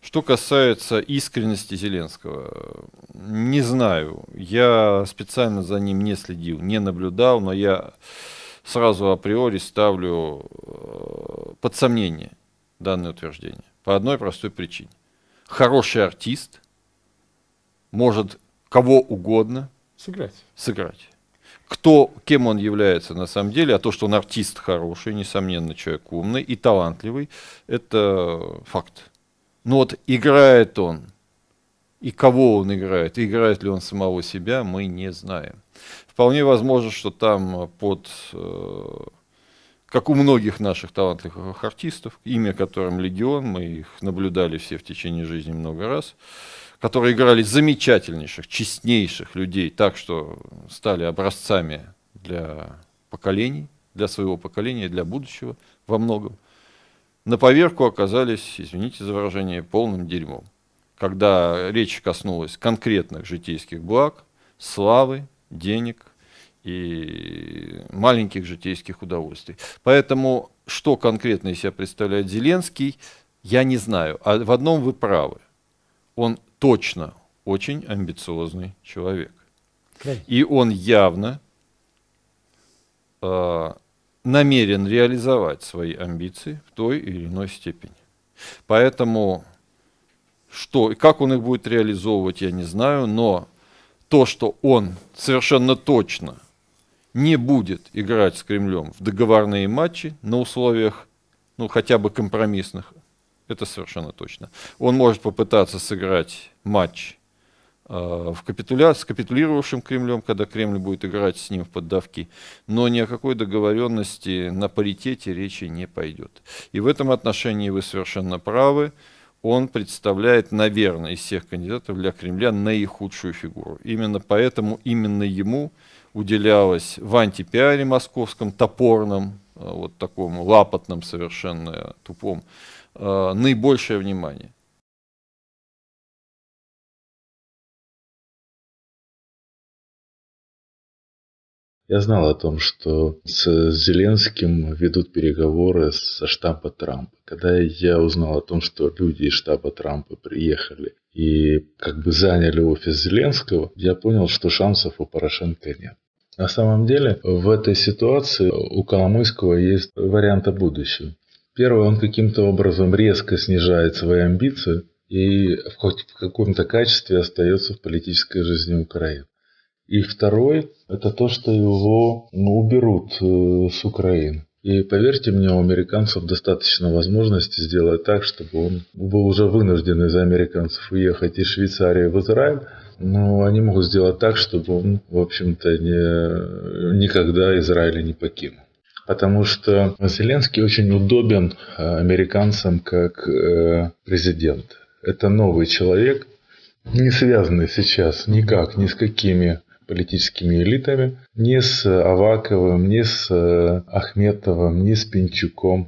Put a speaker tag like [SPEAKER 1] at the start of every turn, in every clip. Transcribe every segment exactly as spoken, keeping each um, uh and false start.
[SPEAKER 1] Что касается искренности Зеленского, не знаю. Я специально за ним не следил, не наблюдал, но я сразу априори ставлю под сомнение данное утверждение. По одной простой причине. Хороший артист может кого угодно
[SPEAKER 2] сыграть.
[SPEAKER 1] сыграть. Кто, кем он является на самом деле, а то, что он артист хороший, несомненно, человек умный и талантливый, это факт. Но вот играет он, и кого он играет, и играет ли он самого себя, мы не знаем. Вполне возможно, что там под, как у многих наших талантливых артистов, имя которым легион, мы их наблюдали все в течение жизни много раз, которые играли замечательнейших, честнейших людей, так что стали образцами для поколений, для своего поколения, для будущего во многом, на поверку оказались, извините за выражение, полным дерьмом. Когда речь коснулась конкретных житейских благ, славы, денег и маленьких житейских удовольствий. Поэтому, что конкретно из себя представляет Зеленский, я не знаю. А в одном вы правы. Он точно очень амбициозный человек. И он явно э, намерен реализовать свои амбиции в той или иной степени. Поэтому, что и как он их будет реализовывать, я не знаю, но то, что он совершенно точно не будет играть с Кремлем в договорные матчи на условиях, ну, хотя бы компромиссных, это совершенно точно. Он может попытаться сыграть матч э, в капитуля... с капитулировавшим Кремлем, когда Кремль будет играть с ним в поддавки, но ни о какой договоренности на паритете речи не пойдет. И в этом отношении вы совершенно правы. Он представляет, наверное, из всех кандидатов для Кремля наихудшую фигуру. Именно поэтому именно ему уделялось в антипиаре московском, топорном, вот такому лапотном, совершенно тупом, наибольшее внимание.
[SPEAKER 3] Я знал о том, что с Зеленским ведут переговоры со штаба Трампа. Когда я узнал о том, что люди из штаба Трампа приехали и как бы заняли офис Зеленского, я понял, что шансов у Порошенко нет. На самом деле, в этой ситуации у Коломойского есть варианты будущего. Первый, он каким-то образом резко снижает свои амбиции и хоть в каком-то качестве остается в политической жизни Украины. И второй, это то, что его ну, уберут э, с Украины. И поверьте мне, у американцев достаточно возможности сделать так, чтобы он был уже вынужден из-за американцев уехать из Швейцарии в Израиль. Но они могут сделать так, чтобы он, в общем-то, не, никогда Израиля не покинул. Потому что Зеленский очень удобен американцам как президент. Это новый человек, не связанный сейчас никак ни с какими политическими элитами, ни с Аваковым, ни с Ахметовым, ни с Пинчуком.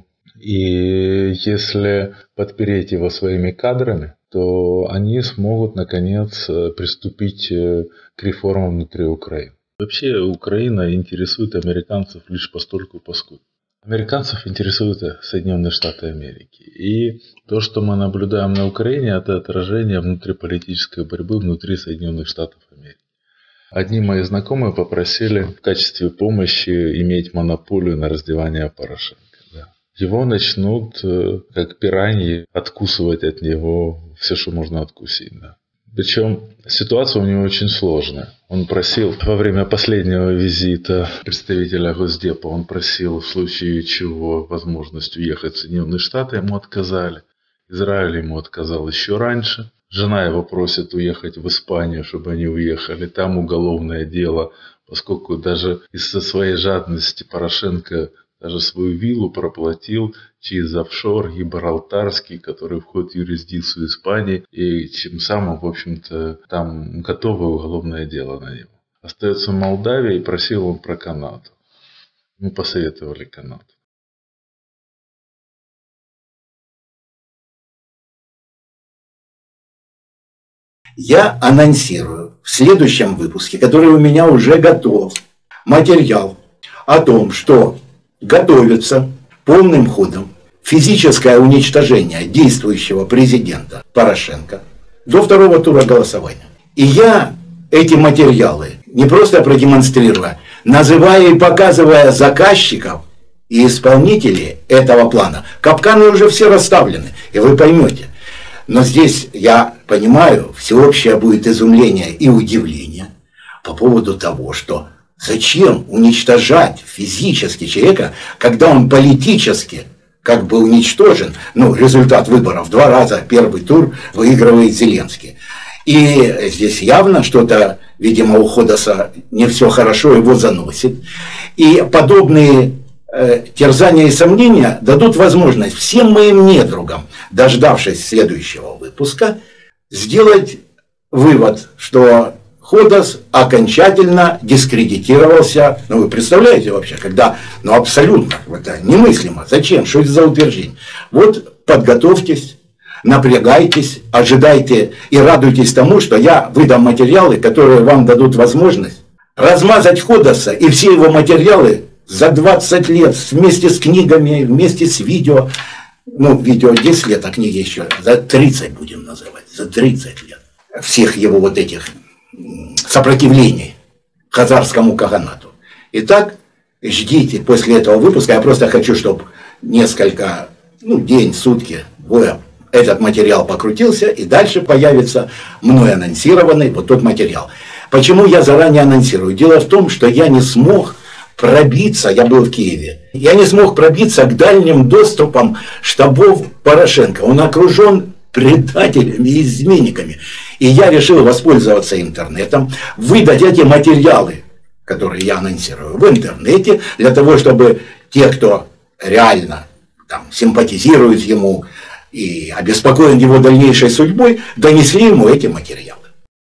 [SPEAKER 3] И если подпереть его своими кадрами, то они смогут, наконец, приступить к реформам внутри Украины. Вообще, Украина интересует американцев лишь постольку поскольку. Американцев интересуют Соединенные Штаты Америки. И то, что мы наблюдаем на Украине, это отражение внутриполитической борьбы внутри Соединенных Штатов Америки. Одни мои знакомые попросили в качестве помощи иметь монополию на раздевание Порошенко. Да. Его начнут, как пираньи, откусывать от него все, что можно откусить. Да. Причем ситуация у него очень сложная. Он просил во время последнего визита представителя Госдепа, он просил в случае чего возможность уехать в Соединенные Штаты, ему отказали. Израиль ему отказал еще раньше. Жена его просит уехать в Испанию, чтобы они уехали. Там уголовное дело, поскольку даже из-за своей жадности Порошенко даже свою виллу проплатил через офшор Гибралтарский, который входит в юрисдикцию Испании, и тем самым, в общем-то, там готовое уголовное дело на него. Остается Молдавия, и просил он про Канаду. Мы посоветовали Канаду.
[SPEAKER 4] Я анонсирую в следующем выпуске, который у меня уже готов, материал о том, что готовится полным ходом физическое уничтожение действующего президента Порошенко до второго тура голосования. И я эти материалы не просто продемонстрирую, называя и показывая заказчиков и исполнителей этого плана. Капканы уже все расставлены, и вы поймете. Но здесь, я понимаю, всеобщее будет изумление и удивление по поводу того, что зачем уничтожать физически человека, когда он политически как бы уничтожен. Ну, результат выборов два раза, первый тур выигрывает Зеленский. И здесь явно что-то, видимо, у Ходоса не все хорошо, его заносит. И подобные э, терзания и сомнения дадут возможность всем моим недругам, дождавшись следующего выпуска, сделать вывод, что Ходос окончательно дискредитировался. Ну, вы представляете вообще, когда, ну, абсолютно, это немыслимо. Зачем? Что это за утверждение? Вот подготовьтесь, напрягайтесь, ожидайте и радуйтесь тому, что я выдам материалы, которые вам дадут возможность размазать Ходоса и все его материалы за двадцать лет вместе с книгами, вместе с видео. Ну, видео десять лет, а книги еще за тридцать будем называть, за тридцать лет. Всех его вот этих сопротивлений хазарскому каганату. Итак, ждите после этого выпуска. Я просто хочу, чтобы несколько, ну, день, сутки, двое, этот материал покрутился, и дальше появится мной анонсированный вот тот материал. Почему я заранее анонсирую? Дело в том, что я не смог пробиться, я был в Киеве, я не смог пробиться к дальним доступам штабов Порошенко. Он окружен предателями и изменниками. И я решил воспользоваться интернетом, выдать эти материалы, которые я анонсирую, в интернете, для того, чтобы те, кто реально там симпатизирует ему и обеспокоен его дальнейшей судьбой, донесли ему эти материалы.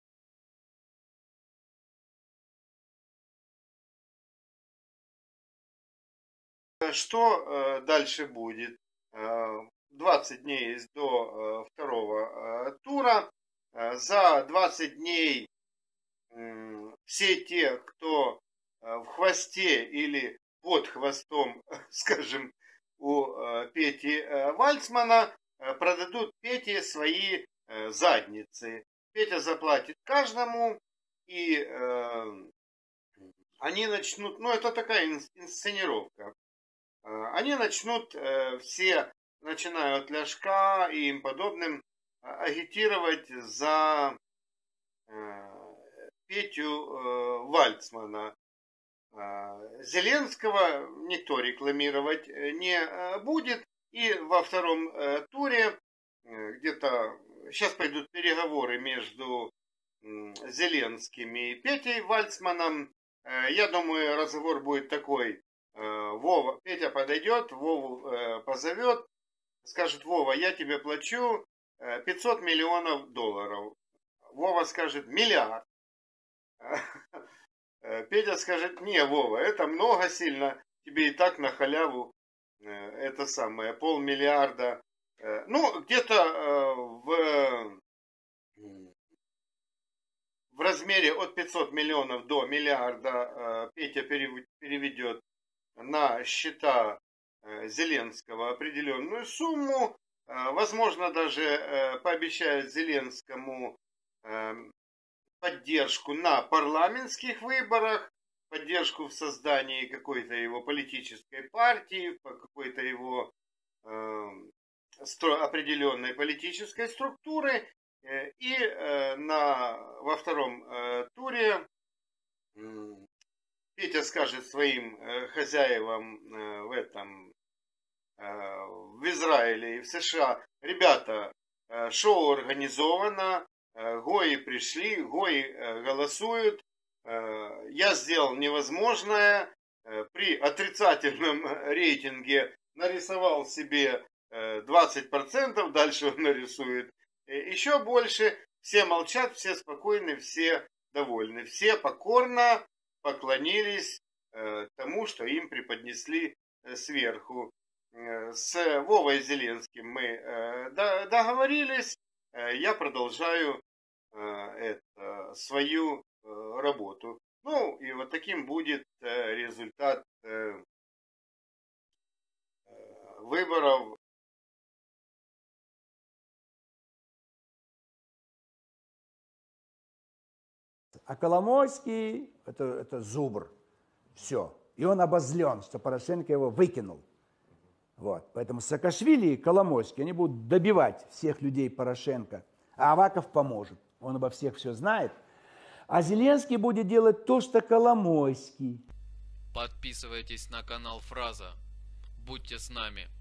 [SPEAKER 2] Что э, дальше будет? двадцать дней до э, второго э, тура. Э, за двадцать дней э, все те, кто э, в хвосте или под хвостом, скажем, у э, Пети э, Вальцмана, э, продадут Пете свои э, задницы. Петя заплатит каждому, и э, они начнут, ну это такая инсценировка, э, они начнут э, все, начиная от Ляшка и им подобным, агитировать за э, Петю э, Вальцмана. Э, Зеленского никто рекламировать не э, будет. И во втором э, туре э, где-то сейчас пойдут переговоры между э, Зеленским и Петей Вальцманом. Э, я думаю, разговор будет такой. Э, Вова, Петя подойдет, Вову э, позовет. Скажет: Вова, я тебе плачу пятьсот миллионов долларов. Вова скажет: миллиард. Петя скажет: не, Вова, это много сильно. Тебе и так на халяву это самое, полмиллиарда. Ну, где-то в, в размере от пятисот миллионов до миллиарда Петя переведет на счета Зеленского определенную сумму, возможно, даже пообещает Зеленскому поддержку на парламентских выборах, поддержку в создании какой-то его политической партии, какой-то его определенной политической структуры, и на, во втором туре Петя скажет своим хозяевам в этом, в Израиле и в США: ребята, шоу организовано, гои пришли, гои голосуют, я сделал невозможное, при отрицательном рейтинге нарисовал себе двадцать процентов, дальше он нарисует еще больше, все молчат, все спокойны, все довольны, все покорно поклонились э, тому, что им преподнесли э, сверху. Э, с Вовой Зеленским мы э, до, договорились. Э, я продолжаю э, это, свою э, работу. Ну, и вот таким будет э, результат э, выборов
[SPEAKER 5] А Коломойский это, это зубр. Все. И он обозлен, что Порошенко его выкинул. Вот. Поэтому Саакашвили и Коломойский, они будут добивать всех людей Порошенко. А Аваков поможет. Он обо всех все знает. А Зеленский будет делать то, что Коломойский.
[SPEAKER 6] Подписывайтесь на канал Фраза. Будьте с нами.